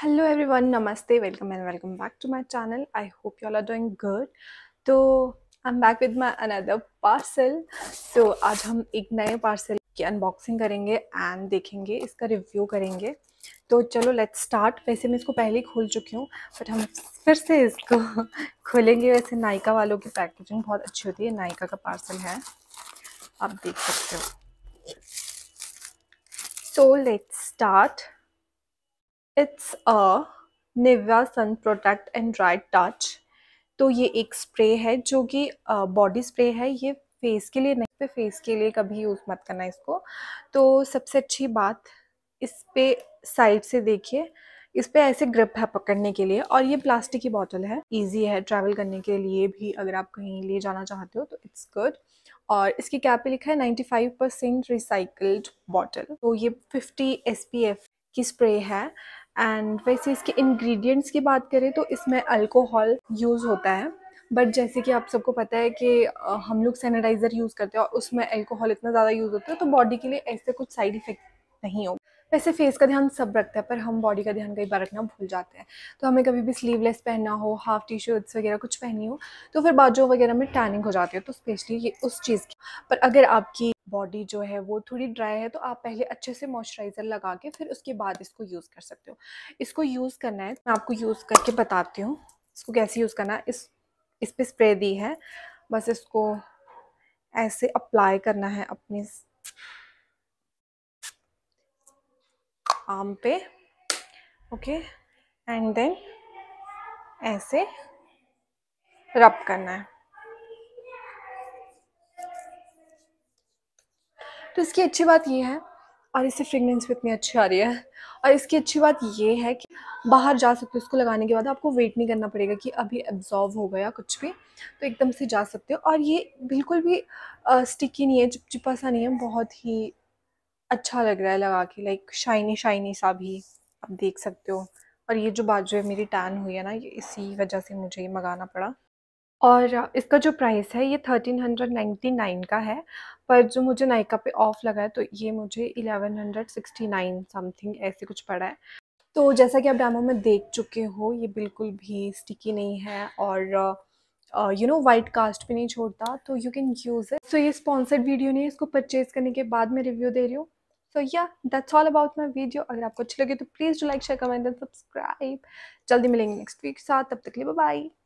Hello everyone, नमस्ते, welcome and welcome back to my channel. I hope you all are doing good. तो I am back with my another parcel. तो आज हम एक नए parcel की अनबॉक्सिंग करेंगे एंड देखेंगे, इसका रिव्यू करेंगे। तो चलो लेट्स स्टार्ट। वैसे मैं इसको पहले ही खोल चुकी हूँ, बट हम फिर से इसको खोलेंगे। वैसे नायका वालों की पैकेजिंग बहुत अच्छी होती है। नायका का पार्सल है, आप देख सकते हो। So let's start. It's a Nivea sun protect and dry touch. तो ये एक स्प्रे है जो कि बॉडी स्प्रे है। ये फेस के लिए नहीं, पे फेस के लिए कभी यूज़ मत करना इसको। तो सबसे अच्छी बात, इस पे साइड से देखिए, इस पे ऐसे ग्रिप है पकड़ने के लिए, और ये प्लास्टिक की बॉटल है। इजी है ट्रैवल करने के लिए भी, अगर आप कहीं ले जाना चाहते हो तो इट्स गुड। और इसकी कैप पे लिखा है 95% रिसाइकल्ड बॉटल। तो ये 50 SPF की स्प्रे है। एंड वैसे इसके इंग्रेडिएंट्स की बात करें तो इसमें अल्कोहल यूज़ होता है, बट जैसे कि आप सबको पता है कि हम लोग सैनिटाइज़र यूज़ करते हैं और उसमें अल्कोहल इतना ज़्यादा यूज़ होता है, तो बॉडी के लिए ऐसे कुछ साइड इफ़ेक्ट नहीं होगा। वैसे फेस का ध्यान सब रखता है, पर हम बॉडी का ध्यान कई बार रखना भूल जाते हैं। तो हमें कभी भी स्लीवलेस पहनना हो, हाफ टी शर्ट्स वगैरह कुछ पहनी हो, तो फिर बाजू वगैरह में टैनिंग हो जाती है। तो स्पेशली ये उस चीज़ की। पर अगर आपकी बॉडी जो है वो थोड़ी ड्राई है, तो आप पहले अच्छे से मॉइस्चराइज़र लगा के फिर उसके बाद इसको यूज़ कर सकते हो। इसको यूज़ करना है, मैं आपको यूज़ करके बताती हूँ इसको कैसे यूज़ करना है। इस पे स्प्रे दी है, बस इसको ऐसे अप्लाई करना है अपने आर्म पे। ओके, एंड देन ऐसे रब करना है। तो इसकी अच्छी बात ये है, और इससे फ्रेगनेंस भी इतनी अच्छी आ रही है, और इसकी अच्छी बात ये है कि बाहर जा सकते हो इसको लगाने के बाद। आपको वेट नहीं करना पड़ेगा कि अभी एब्जॉर्व हो गया कुछ भी, तो एकदम से जा सकते हो। और ये बिल्कुल भी स्टिकी नहीं है, चिपचिपा सा नहीं है, बहुत ही अच्छा लग रहा है लगा के, लाइक शाइनी शाइनी सा भी आप देख सकते हो। और ये जो बाजू है मेरी टैन हुई है ना, ये इसी वजह से मुझे ये मंगाना पड़ा। और इसका जो प्राइस है ये 1399 का है, पर जो मुझे नायका पे ऑफ लगा है तो ये मुझे 1169 समथिंग ऐसे कुछ पड़ा है। तो जैसा कि आप डेमो में देख चुके हो, ये बिल्कुल भी स्टिकी नहीं है, और वाइट कास्ट भी नहीं छोड़ता, तो you can use it. So ये स्पॉन्सर्ड वीडियो नहीं है, इसको परचेज करने के बाद मैं रिव्यू दे रही हूँ। So yeah that's all about my video. अगर आपको अच्छी लगे तो please do like, share, comment and subscribe. जल्दी मिलेंगे नेक्स्ट वीक के साथ, तब तक के लिए बाय बाय।